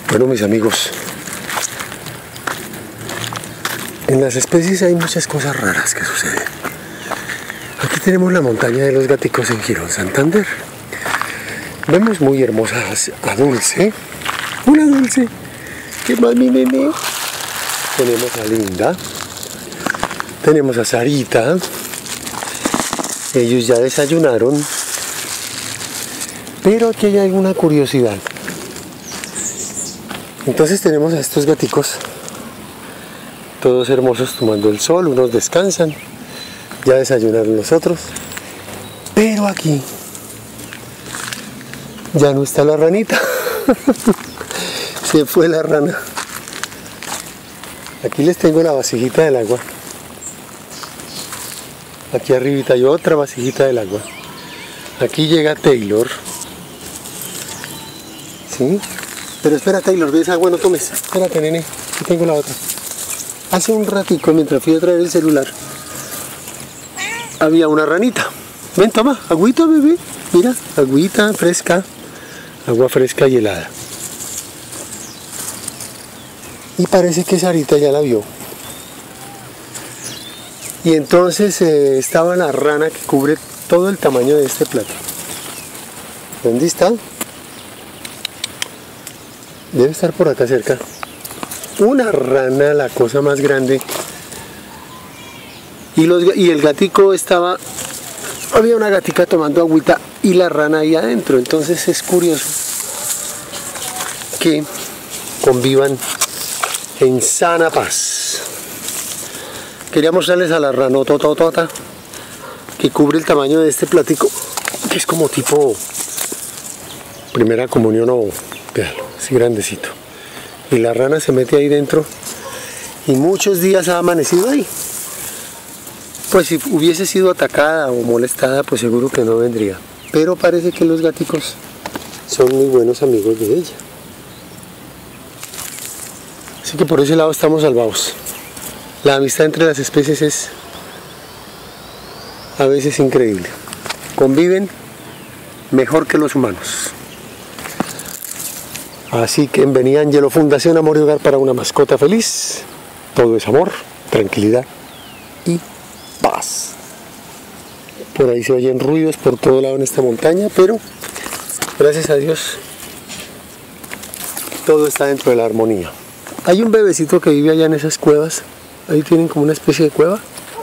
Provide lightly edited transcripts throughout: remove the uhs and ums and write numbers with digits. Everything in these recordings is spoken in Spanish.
Bueno, mis amigos, en las especies hay muchas cosas raras que suceden. Aquí tenemos la montaña de los gaticos en Girón, Santander. Vemos muy hermosas a Dulce. Hola, Dulce. ¿Qué más, mi nene? Tenemos a Linda. Tenemos a Sarita. Ellos ya desayunaron. Pero aquí hay alguna curiosidad. Entonces tenemos a estos gaticos, todos hermosos tomando el sol, unos descansan, ya desayunaron los otros, pero aquí ya no está la ranita, se fue la rana. Aquí les tengo la vasijita del agua, aquí arribita hay otra vasijita del agua, aquí llega Taylor, ¿sí? Pero espera, Taylor, ¿ves agua? No tomes. Espérate, nene, aquí tengo la otra. Hace un ratico, mientras fui a traer el celular, había una ranita. Ven, toma, agüita, bebé. Mira, agüita fresca, agua fresca y helada. Y parece que Sarita ya la vio. Y entonces estaba la rana que cubre todo el tamaño de este plato. ¿Dónde está? Debe estar por acá cerca. Una rana, la cosa más grande. Y el gatico estaba... Había una gatica tomando agüita y la rana ahí adentro. Entonces es curioso que convivan en sana paz. Quería mostrarles a la ranototota que cubre el tamaño de este platico, que es como tipo primera comunión o... Véalo, así grandecito. Y la rana se mete ahí dentro y muchos días ha amanecido ahí. Pues si hubiese sido atacada o molestada, pues seguro que no vendría. Pero parece que los gaticos son muy buenos amigos de ella. Así que por ese lado estamos salvados. La amistad entre las especies es a veces increíble. Conviven mejor que los humanos. Así que en Beniangelo, Fundación Amor y Hogar para una mascota feliz. Todo es amor, tranquilidad y paz. Por ahí se oyen ruidos por todo lado en esta montaña, pero gracias a Dios todo está dentro de la armonía. Hay un bebecito que vive allá en esas cuevas. Ahí tienen como una especie de cueva.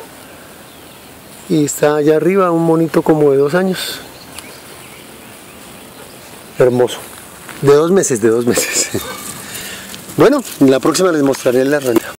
Y está allá arriba un monito como de 2 años. Hermoso. De 2 meses. Bueno, la próxima les mostraré la rana.